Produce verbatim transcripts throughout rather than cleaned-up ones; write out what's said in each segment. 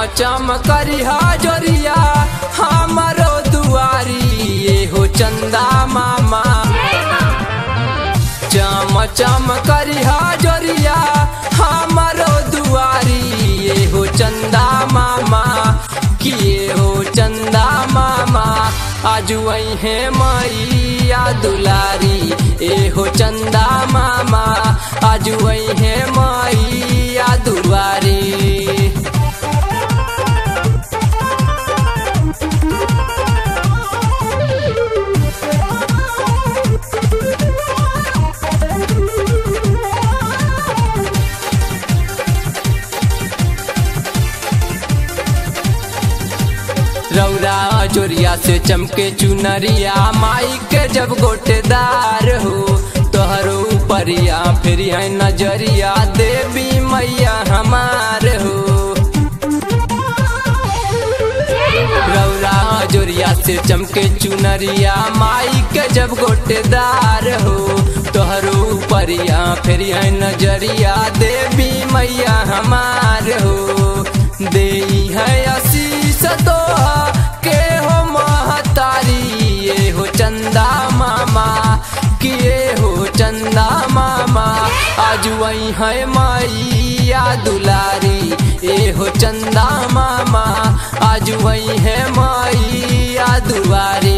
चम करिहा जोरिया हमारो दुआरी ये हो चंदा मामा। चम चम करिहा जोरिया हमारो दुआरी ये हो चंदा मामा। किए हो चंदा मामा आज वही है मैया दुलारी ए हो चंदा मामा। आज वही है मैया दुलारी। रौरा जोरिया से चमके चुनरिया माई के जब गोटेदार हो तोहरो परिया फिर है नजरिया देवी मैया हमार हो। रौरा जोरिया से चमके चुनरिया माई के जब गोटेदार हो तोहरो परिया फिर है नजरिया देवी मैया हमार हो। दे है आशीष तोहा के हो महतारी ये हो चंदा मामा। किए हो चंदा मामा आज वही है मैया दुलारी ये हो चंदा मामा। आज वही है मैया दुलारी।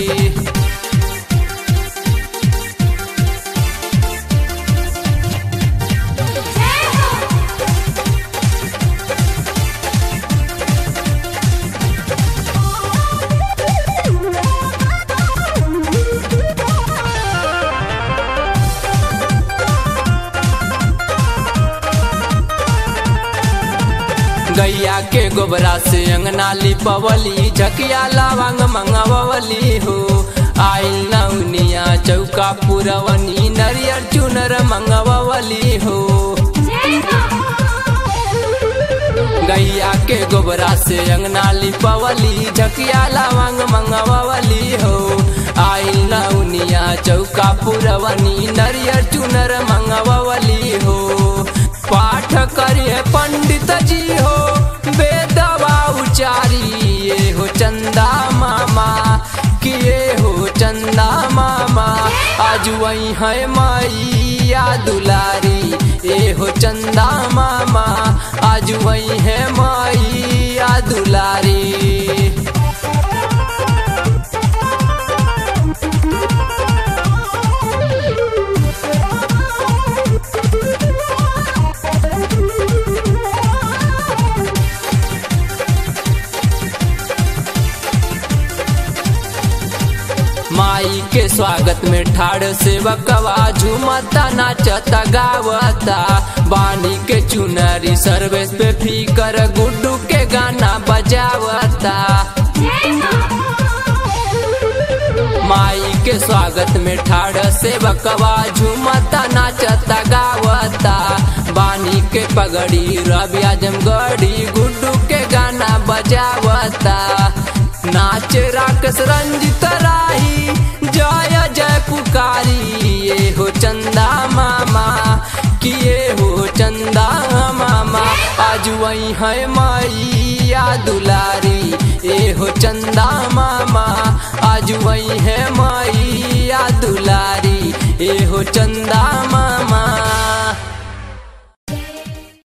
गैया के गोबरा से अंगना लिपवली झकिया लवंग मंगवली हो। आइल नौनिया चौका पुरवनी नरियर चुनर मंगवली हो। गैया के गोबरा से अंगना लिपवली झकिया लवंग मंगवली हो। आइल नौनिया चौका पुरवनी नरियर चुनर मंगवली हो। पाठ करिए पंडित जी हो बेदवा उचारी ये हो चंदा मामा। किए हो चंदा मामा आज वही है मैया दुलारी ये हो चंदा मामा। आज वही है मैया दुलारी। माई के स्वागत में ठाड़ सेवकवा झूमता नाचता गावता। बानी के चुनरी सर्वेश पे फीकर गुड्डू के गाना बजावता। माई के स्वागत में ठाड़ सेवकवा झूमता नाचता गावता। बानी के पगड़ी रवि आजमगढ़ी गुड्डू के गाना बजावता। नाच राकेश रंजित राही जय जय पुकारी ये हो चंदा मामा। किए हो चंदा मामा आज वही है मैया दुलारी ये हो चंदा मामा। आज वही है मैया दुलारी ये हो चंदा मामा।